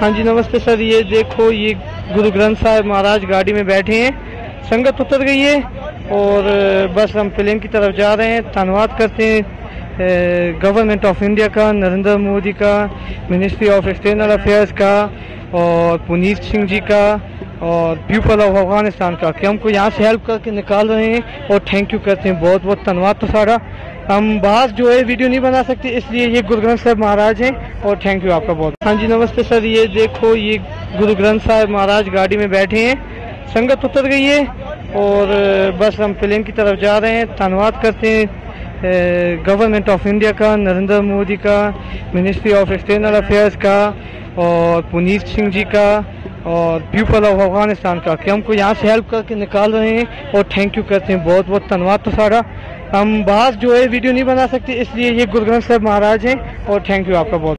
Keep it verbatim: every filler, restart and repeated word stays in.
हाँ जी नमस्ते सर। ये देखो ये गुरु ग्रंथ साहिब महाराज गाड़ी में बैठे हैं, संगत उतर गई है और बस हम प्लेन की तरफ जा रहे हैं। धन्यवाद करते हैं गवर्नमेंट ऑफ इंडिया का, नरेंद्र मोदी का, मिनिस्ट्री ऑफ एक्सटर्नल अफेयर्स का और पुनीत सिंह जी का और पीपल ऑफ अफगानिस्तान का कि हमको यहाँ से हेल्प करके निकाल रहे हैं और थैंक यू करते हैं। बहुत बहुत धन्यवाद। तो सारा हम बाहर जो है वीडियो नहीं बना सकते, इसलिए ये गुरु ग्रंथ साहिब महाराज हैं और थैंक यू आपका बहुत। हाँ जी नमस्ते सर। ये देखो ये गुरु ग्रंथ साहिब महाराज गाड़ी में बैठे हैं, संगत उतर गई है और बस हम प्लेन की तरफ जा रहे हैं। धन्यवाद करते हैं गवर्नमेंट ऑफ इंडिया का, नरेंद्र मोदी का, मिनिस्ट्री ऑफ एक्सटर्नल अफेयर्स का और पुनीत सिंह जी का और पीपल ऑफ अफगानिस्तान का कि हमको यहाँ से हेल्प करके निकाल रहे हैं और थैंक यू करते हैं। बहुत बहुत धन्यवाद। तो सारा हम बाहर जो है वीडियो नहीं बना सकते, इसलिए ये गुरु ग्रंथ साहिब महाराज हैं और थैंक यू आपका बहुत।